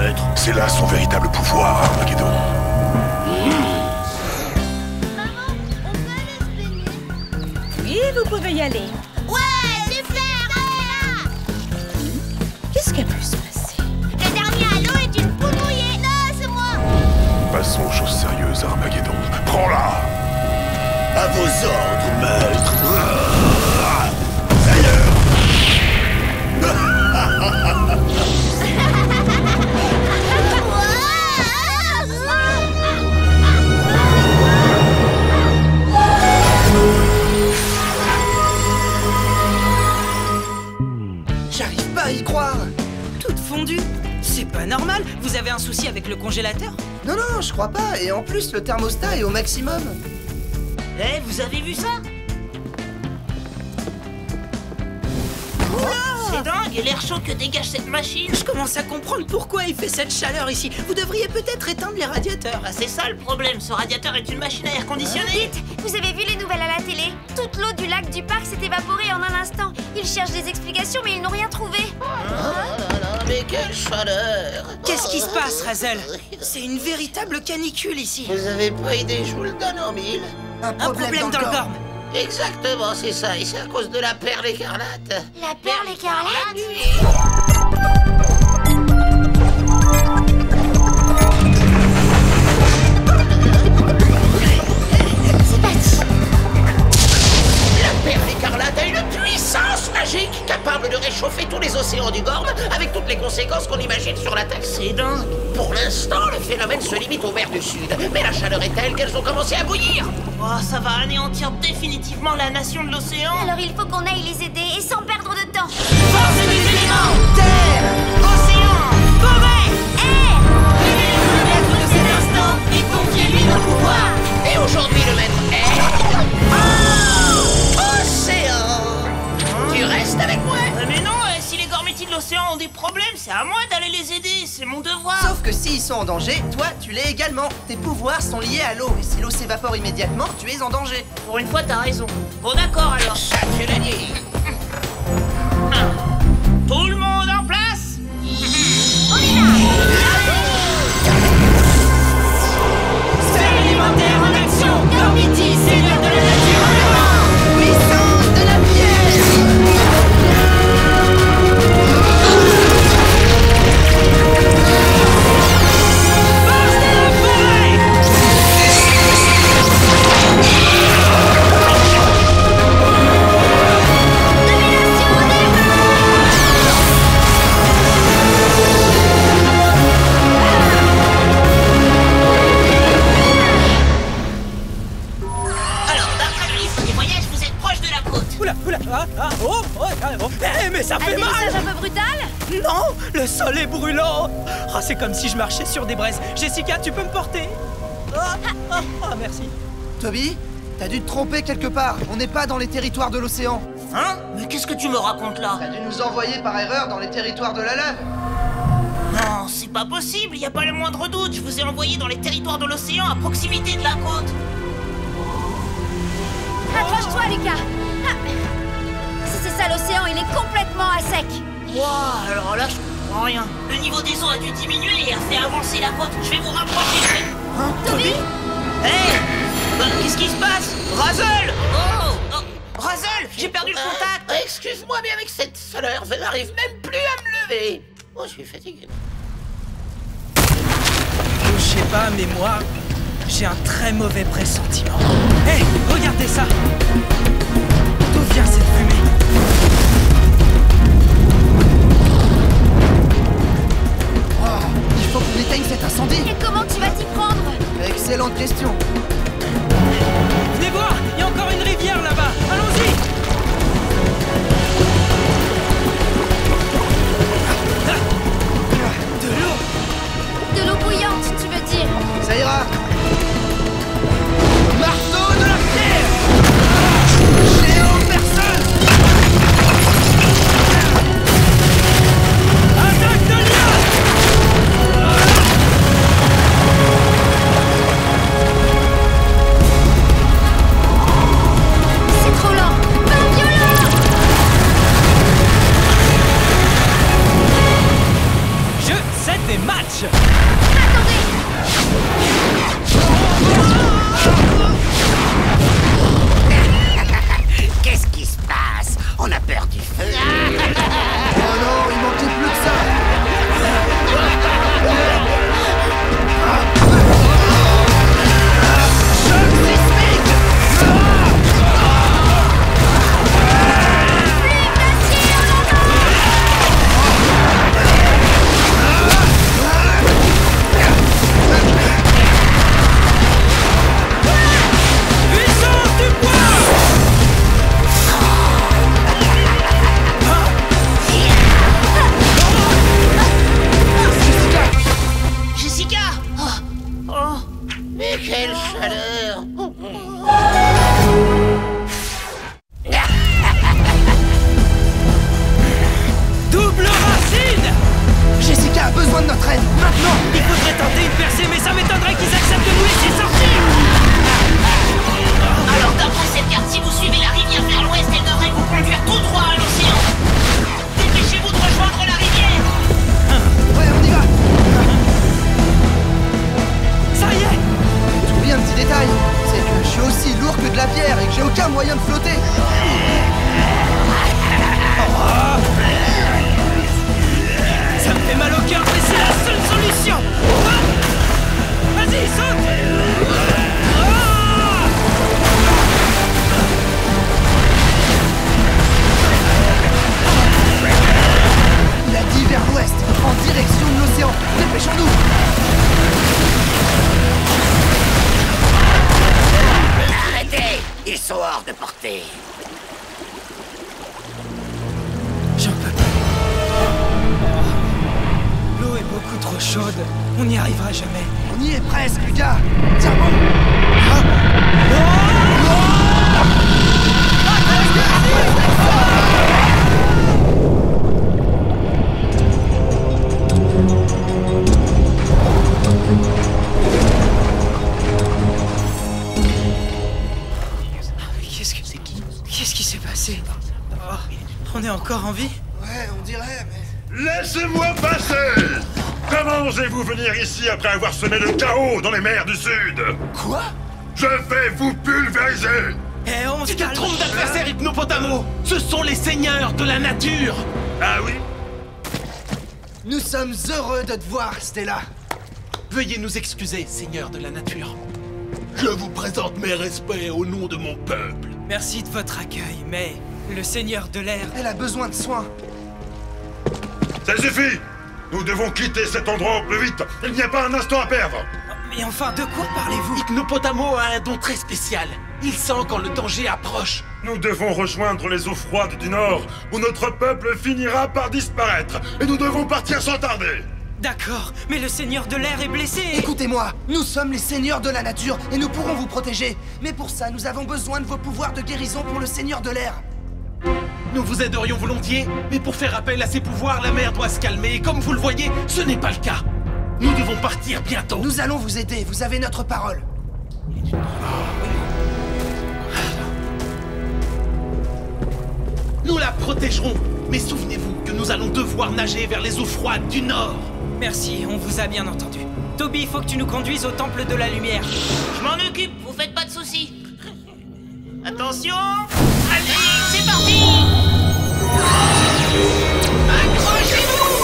maître. C'est là son véritable pouvoir, Armageddon. Oui, vous pouvez y aller. Ouais, super, allez là. Qu'est-ce qui a pu se passer? Le dernier anneau est une poule mouillée. Non, c'est moi. Passons aux choses sérieuses, Armageddon. Prends-la! À vos ordres, maître. J'arrive pas à y croire. Toute fondue. C'est pas normal. Vous avez un souci avec le congélateur? Non, non, je crois pas. Et en plus, le thermostat est au maximum. Eh, vous avez vu ça? C'est dingue, et l'air chaud que dégage cette machine. Je commence à comprendre pourquoi il fait cette chaleur ici. Vous devriez peut-être éteindre les radiateurs. Bah, c'est ça le problème, ce radiateur est une machine à air conditionné. Dites, vous avez vu les nouvelles à la télé? Toute l'eau du lac du parc s'est évaporée en un instant. Ils cherchent des explications, mais ils n'ont rien trouvé. Mais quelle chaleur! Qu'est-ce qui se passe, Razel? C'est une véritable canicule ici. Vous avez pas idée, je vous le donne en mille. Un problème dans le corps. Exactement, c'est ça, et c'est à cause de la perle écarlate. La perle écarlate? C'est parti. La perle écarlate a une puissance magique capable de réchauffer tous les océans du Gorme avec toutes les conséquences qu'on imagine sur la Terre. C'est dingue. Pour l'instant, le phénomène se limite aux mers du Sud, mais la chaleur est telle qu'elles ont commencé à bouillir. Oh, ça va anéantir définitivement la nation de l'océan. Alors il faut qu'on aille les aider et sans perdre de temps. Force des éléments! Terre! Océan! Forêt! Air! Révélez-vous le maître de cet instant et confiez-lui nos pouvoirs. Et aujourd'hui, le maître est... Océan! Tu restes avec moi? Mais non, si les gormétis de l'océan ont des problèmes, c'est à moi d'aller les aider, c'est mon devoir. Sauf que s'ils sont en danger, toi, tu l'es également. Tes pouvoirs sont liés à l'eau. Et si l'eau s'évapore immédiatement, tu es en danger. Pour une fois, t'as raison. Bon, d'accord alors. Ça, tu l'as dit. Tout le monde en place? On y va! Sphère élémentaire en action! Gormiti, seigneur de la nature en avant! Puissance de la pièce! Force de la forêt! Domination des Alors, d'après le livre des voyages, vous êtes proche de la côte. Oula, mais ça fait mal! atterrissage un peu brutal? Non, le sol est brûlant. Ah, c'est comme si je marchais sur des braises. Jessica, tu peux me porter? Merci. Toby, t'as dû te tromper quelque part. On n'est pas dans les territoires de l'océan. Hein? Mais qu'est-ce que tu me racontes là? T'as dû nous envoyer par erreur dans les territoires de la lave. Non, c'est pas possible, y a pas le moindre doute. Je vous ai envoyé dans les territoires de l'océan à proximité de la côte. Accroche-toi, Lucas. Ah. Si c'est ça l'océan, il est complètement à sec. Wow, alors là, je comprends rien. Le niveau des eaux a dû diminuer et a fait avancer la côte. Je vais vous rapprocher. Hein, Toby? Hey! Qu'est-ce qui se passe? Razel! Oh! Razel! J'ai perdu le contact! Excuse-moi, mais avec cette chaleur, je n'arrive même plus à me lever. Oh, je suis fatigué. Je sais pas, mais moi, j'ai un très mauvais pressentiment. Hé, regardez ça! D'où vient cette fumée? Oh, il faut qu'on éteigne cet incendie. Et comment tu vas t'y prendre? Excellente question. Venez voir, il y a encore une rivière là-bas. Allons-y! De l'eau! De l'eau bouillante, tu veux dire? Ça ira. Marteau de la pierre. Géant personne. Attaque de lion! match. Qu'est-ce qui se passe? On a peur du feu. Oh non, il manquait plus que ça. Choc sismique. Puissance du poids. Jessica! Oh. Mais quelle chaleur! Double racine. Jessica a besoin de notre aide, maintenant. Il faudrait tenter une percée, mais ça m'étonnerait qu'ils acceptent de nous laisser sortir. Alors d'après cette carte, si vous suivez la rivière vers l'ouest, elle devrait vous conduire tout droit à l'océan. Dépêchez-vous de rejoindre la rivière. Ouais, on y va. Ça y est. T'oublies un petit détail, c'est que je suis aussi lourd que de la pierre et que j'ai aucun moyen de flotter. Ça me fait mal au cœur, mais c'est la seule solution. Vas-y, saute. Il a dit vers l'ouest, en direction de l'océan. Dépêchons-nous. Arrêtez! Ils sont hors de portée. J'en peux plus. L'eau est beaucoup trop chaude. On n'y arrivera jamais. On y est presque, Lucas. Tiens bon. Qu'est-ce qui s'est passé? Oh, on est encore en vie? Ouais, on dirait, mais... Laissez-moi passer! Comment osez-vous venir ici après avoir semé le chaos dans les mers du Sud? Quoi? Je vais vous pulvériser! Eh, on se Tu te calme. trompes d'adversaire, Hypnopotamo! Ce sont les seigneurs de la nature! Ah oui? Nous sommes heureux de te voir, Stella. Veuillez nous excuser, seigneurs de la nature. Je vous présente mes respects au nom de mon peuple. Merci de votre accueil, mais le seigneur de l'air... Elle a besoin de soins. Ça suffit! Nous devons quitter cet endroit au plus vite! Il n'y a pas un instant à perdre! Mais enfin, de quoi parlez-vous? Hypnopotamo a un don très spécial. Il sent quand le danger approche. Nous devons rejoindre les eaux froides du Nord, où notre peuple finira par disparaître, et nous devons partir sans tarder! D'accord, mais le seigneur de l'air est blessé. Écoutez-moi, nous sommes les seigneurs de la nature et nous pourrons vous protéger. Mais pour ça, nous avons besoin de vos pouvoirs de guérison pour le seigneur de l'air. Nous vous aiderions volontiers, mais pour faire appel à ses pouvoirs, la mer doit se calmer. Et comme vous le voyez, ce n'est pas le cas. Nous devons partir bientôt. Nous allons vous aider, vous avez notre parole. Nous la protégerons. Mais souvenez-vous que nous allons devoir nager vers les eaux froides du Nord. Merci, on vous a bien entendu. Toby, il faut que tu nous conduises au temple de la lumière. Je m'en occupe, vous faites pas de soucis. Attention! Allez, c'est parti. Accrochez-vous!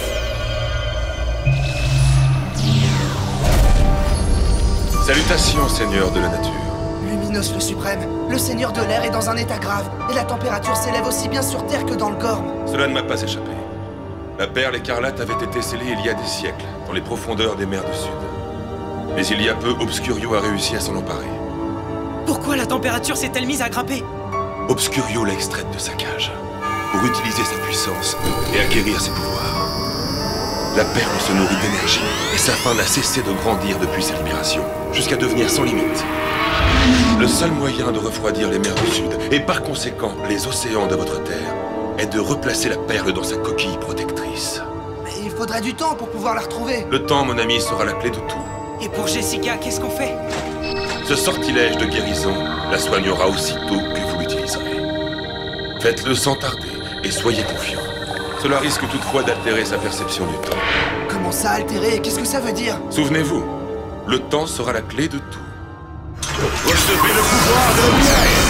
Salutations, seigneur de la nature. Luminos le suprême, le seigneur de l'air est dans un état grave, et la température s'élève aussi bien sur Terre que dans le Gorme. Cela ne m'a pas échappé. La perle écarlate avait été scellée il y a des siècles, dans les profondeurs des mers du Sud. Mais il y a peu, Obscurio a réussi à s'en emparer. Pourquoi la température s'est-elle mise à grimper? Obscurio l'a extraite de sa cage, pour utiliser sa puissance et acquérir ses pouvoirs. La perle se nourrit d'énergie, et sa faim n'a cessé de grandir depuis sa libération, jusqu'à devenir sans limite. Le seul moyen de refroidir les mers du Sud, et par conséquent les océans de votre terre, est de replacer la perle dans sa coquille protectrice. Mais il faudrait du temps pour pouvoir la retrouver. Le temps, mon ami, sera la clé de tout. Et pour Jessica, qu'est-ce qu'on fait? Ce sortilège de guérison la soignera aussitôt que vous l'utiliserez. Faites-le sans tarder, et soyez confiants. Cela risque toutefois d'altérer sa perception du temps. Comment ça altéré? Qu'est-ce que ça veut dire? Souvenez-vous, le temps sera la clé de tout. Recevez le pouvoir de la lumière!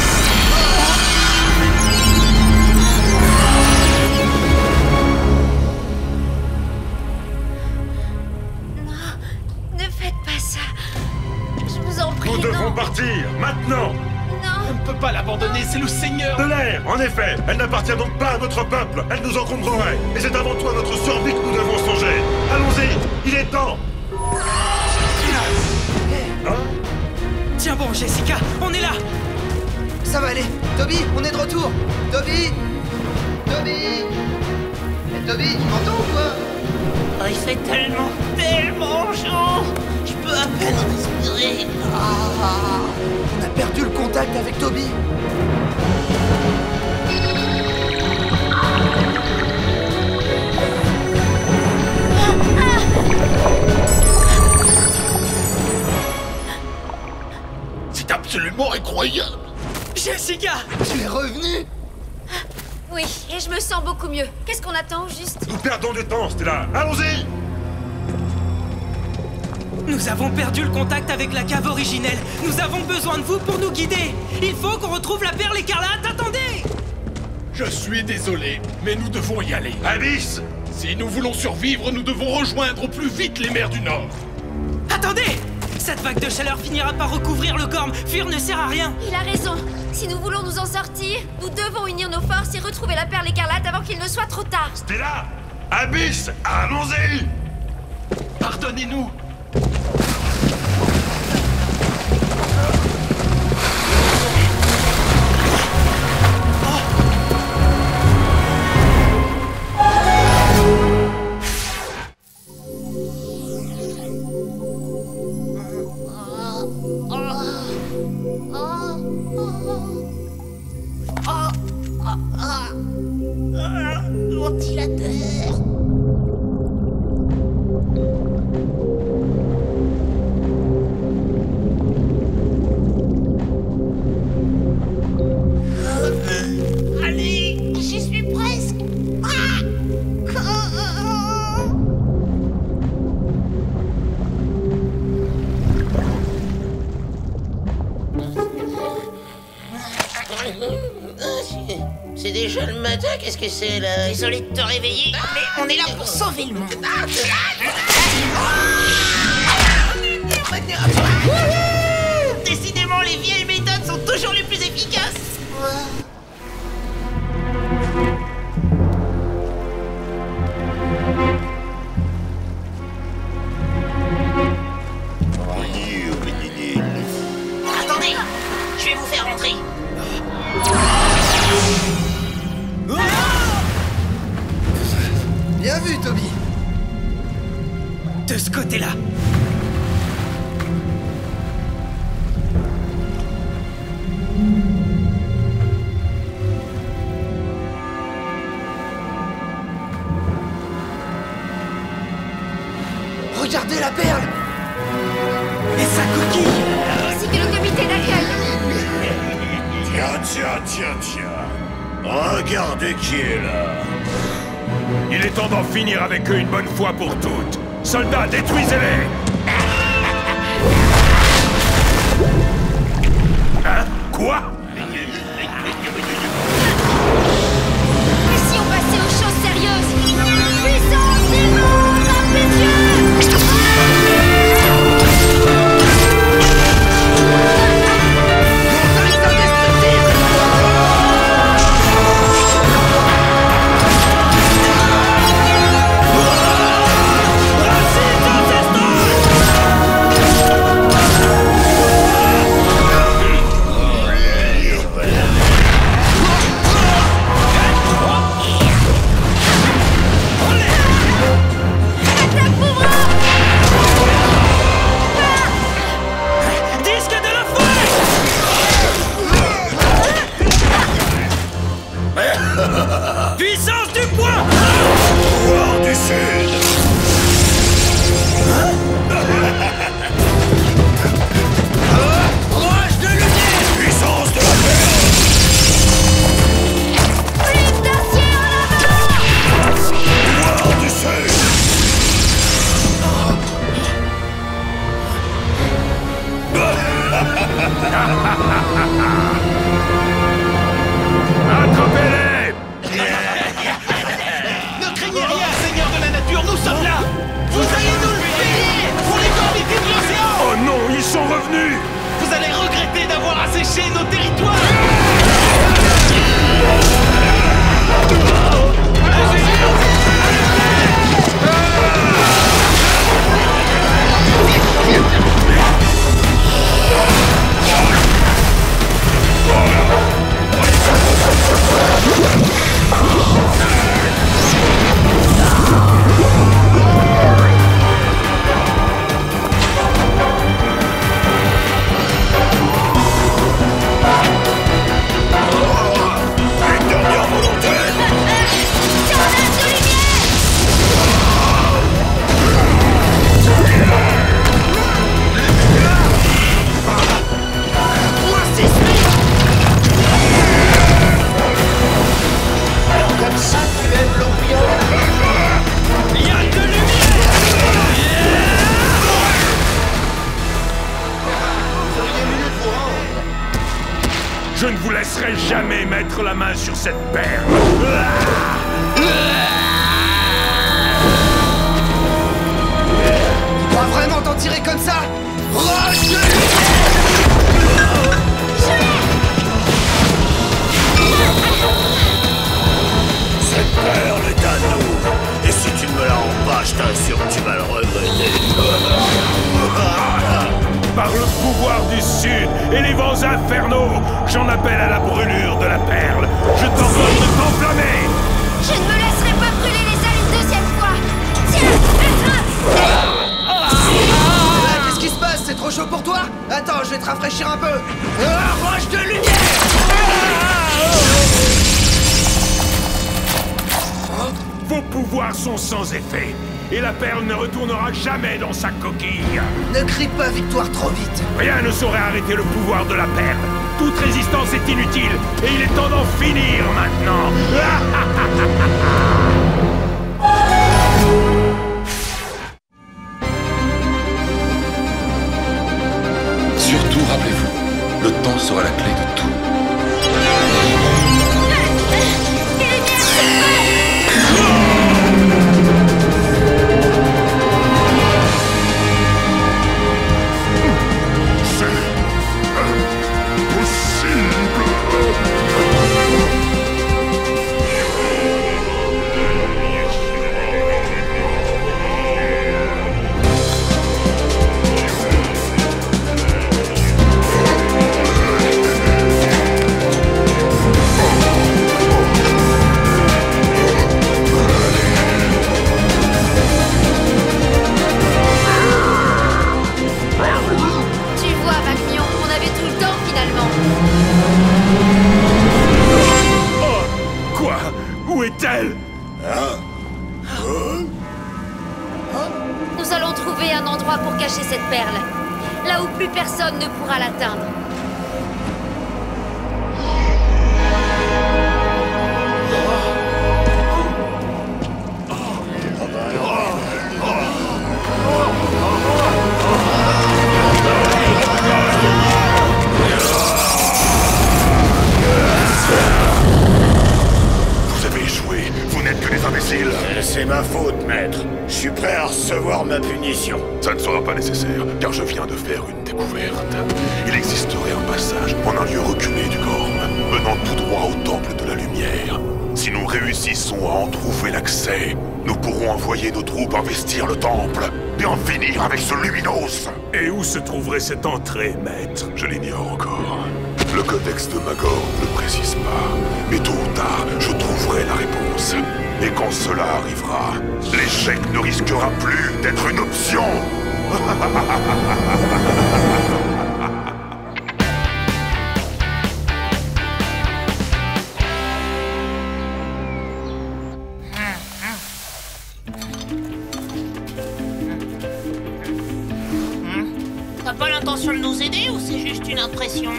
Ne faites pas ça. Je vous en prie, Nous devons non. partir, maintenant! On ne peut pas l'abandonner, c'est le Seigneur. De l'air, en effet! Elle n'appartient donc pas à notre peuple! Elle nous encombrerait! Et c'est avant tout à notre survie que nous devons songer! Allons-y! Il est temps! Hein? Tiens bon, Jessica, on est là. Ça va aller. Toby, on est de retour. Toby Toby Eh, Toby, tu m'entends ou quoi? Oh, il fait tellement chaud. Je peux à peine respirer. Ah, on a perdu le contact avec Toby. C'est absolument incroyable. Jessica! Tu es revenu? Oui, et je me sens beaucoup mieux. Qu'est-ce qu'on attend, juste? Nous perdons du temps, Stella! Allons-y! Nous avons perdu le contact avec la cave originelle. Nous avons besoin de vous pour nous guider. Il faut qu'on retrouve la perle écarlate. Attendez! Je suis désolé, mais nous devons y aller. Abyss! Si nous voulons survivre, nous devons rejoindre au plus vite les mers du Nord. Attendez! Cette vague de chaleur finira par recouvrir le corps. Fuir ne sert à rien. Il a raison. Si nous voulons nous en sortir, nous devons unir nos forces et retrouver la perle écarlate avant qu'il ne soit trop tard. Stella! Abyss! Allons-y! Pardonnez-nous. Ventilateur. Allez, j'y suis presque. C'est déjà le matin, qu'est-ce que c'est là? Désolé de te réveiller, mais on est là pour sauver le monde. Décidément, les vieilles méthodes sont toujours les plus efficaces. Attendez, je vais vous faire rentrer. Bien vu, Toby. De ce côté-là. Regardez la perle. Et sa coquille. Ainsi que le comité d'accueil. Tiens. Regardez qui est là. Il est temps d'en finir avec eux une bonne fois pour toutes. Soldats, détruisez-les! Hein? Quoi? Et si on passait aux choses sérieuses? Puissance des mondes impétueux! laisserai jamais mettre la main sur cette perle. Tu vas vraiment t'en tirer comme ça? Roche de Cette perle est à nous. Et si tu ne me la rends pas, je t'assure que tu vas le regretter. Par le pouvoir du Sud et les vents infernaux, j'en appelle à la brûlure de la perle. Je t'ordonne de t'enflammer. Je ne me laisserai pas brûler les ailes une deuxième fois. Tiens, attrape! Qu'est-ce qui se passe? C'est trop chaud pour toi? Attends, je vais te rafraîchir un peu. Roche de lumière! Vos pouvoirs sont sans effet, et la perle ne retournera jamais dans sa coquille. Ne crie pas victoire trop vite. Rien ne saurait arrêter le pouvoir de la perle. Toute résistance est inutile, et il est temps d'en finir maintenant. Surtout, rappelez-vous, le temps sera la clé de tout. Nous allons trouver un endroit pour cacher cette perle, là où plus personne ne pourra l'atteindre. Vous avez échoué, vous n'êtes que des imbéciles. C'est ma faute, maître. Je suis prêt à recevoir ma punition. Ça ne sera pas nécessaire, car je viens de faire une découverte. Il existerait un passage en un lieu reculé du Gorm, menant tout droit au Temple de la Lumière. Si nous réussissons à en trouver l'accès, nous pourrons envoyer nos troupes investir le Temple et en finir avec ce Luminos. Et où se trouverait cette entrée, maître? Je l'ignore encore. Le codex de Magor ne le précise pas, mais tôt ou tard, je trouverai la réponse. Et quand cela arrivera, l'échec ne risquera plus d'être une option. T'as pas l'intention de nous aider ou c'est juste une impression?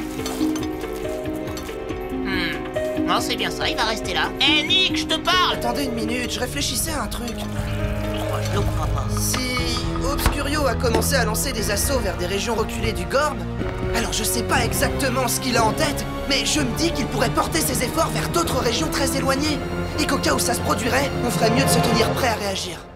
Non, c'est bien ça, il va rester là. Hé, Nick, je te parle! Attendez une minute, je réfléchissais à un truc. Je le crois pas. Si Obscurio a commencé à lancer des assauts vers des régions reculées du Gorm, alors je sais pas exactement ce qu'il a en tête, mais je me dis qu'il pourrait porter ses efforts vers d'autres régions très éloignées. Et qu'au cas où ça se produirait, on ferait mieux de se tenir prêt à réagir.